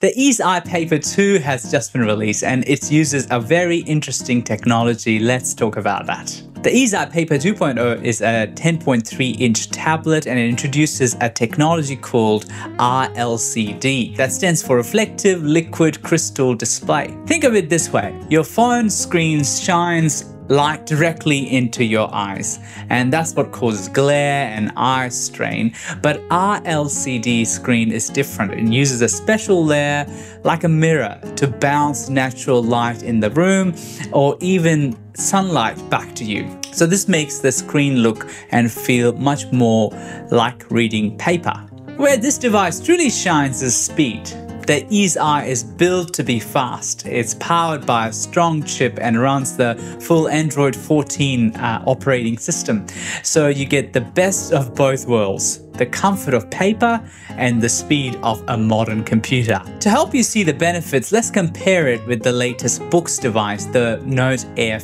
The Eazeye Paper 2 has just been released and it uses a very interesting technology. Let's talk about that. The Eazeye Paper 2.0 is a 10.3-inch tablet and it introduces a technology called RLCD. That stands for Reflective Liquid Crystal Display. Think of it this way. Your phone screen shines light directly into your eyes, and that's what causes glare and eye strain. But RLCD screen is different. It uses a special layer like a mirror to bounce natural light in the room or even sunlight back to you. So this makes the screen look and feel much more like reading paper. Where this device truly shines is speed. The Eazeye is built to be fast. It's powered by a strong chip and runs the full Android 14 operating system. So you get the best of both worlds, the comfort of paper and the speed of a modern computer. To help you see the benefits, let's compare it with the latest books device, the Note Air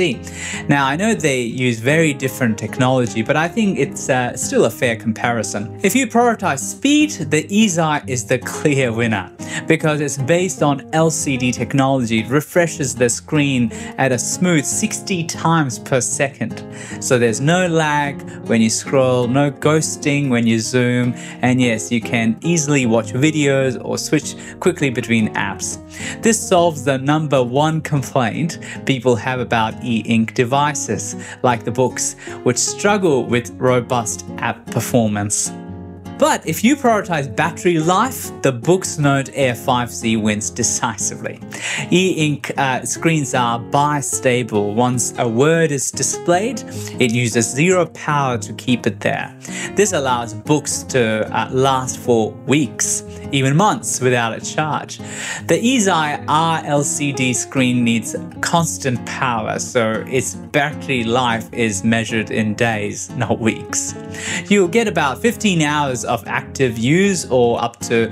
5C. Now, I know they use very different technology, but I think it's still a fair comparison. If you prioritize speed, the Eazeye is the clear winner because it's based on LCD technology. It refreshes the screen at a smooth 60 times per second. So there's no lag when you scroll, no ghosting when you zoom, and yes, you can easily watch videos or switch quickly between apps. This solves the #1 complaint people have about e-ink devices, like the books, which struggle with robust app performance. But if you prioritize battery life, the Books Note Air 5C wins decisively. E-ink screens are bistable. Once a word is displayed, it uses zero power to keep it there. This allows books to last for weeks, even months without a charge. The Eazeye RLCD screen needs constant power, so its battery life is measured in days, not weeks. You'll get about 15 hours of active use or up to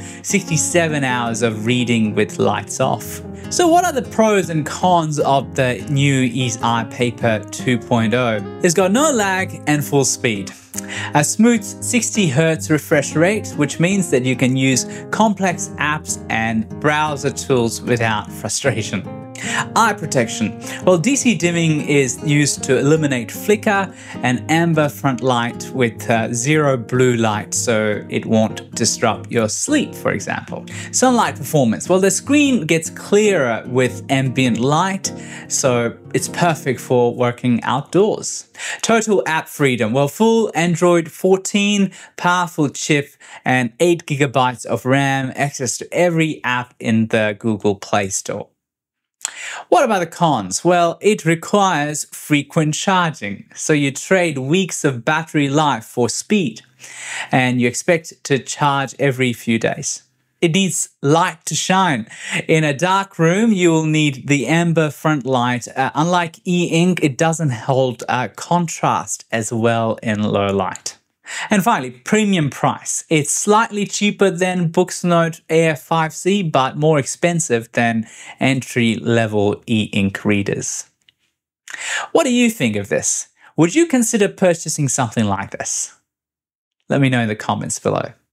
67 hours of reading with lights off. So what are the pros and cons of the new Eazeye Paper 2.0? It's got no lag and full speed. A smooth 60 Hz refresh rate, which means that you can use complex apps and browser tools without frustration. Eye protection. Well, DC dimming is used to eliminate flicker and amber front light with zero blue light, so it won't disrupt your sleep, for example. Sunlight performance. Well, the screen gets clearer with ambient light, so it's perfect for working outdoors. Total app freedom. Well, full Android 14, powerful chip, and 8 GB of RAM, access to every app in the Google Play Store. What about the cons? Well, it requires frequent charging. So you trade weeks of battery life for speed and you expect to charge every few days. It needs light to shine. In a dark room, you will need the amber front light. Unlike e-ink, it doesn't hold contrast as well in low light. And finally, premium price. It's slightly cheaper than Books Note Air 5C, but more expensive than entry-level e-ink readers. What do you think of this? Would you consider purchasing something like this? Let me know in the comments below.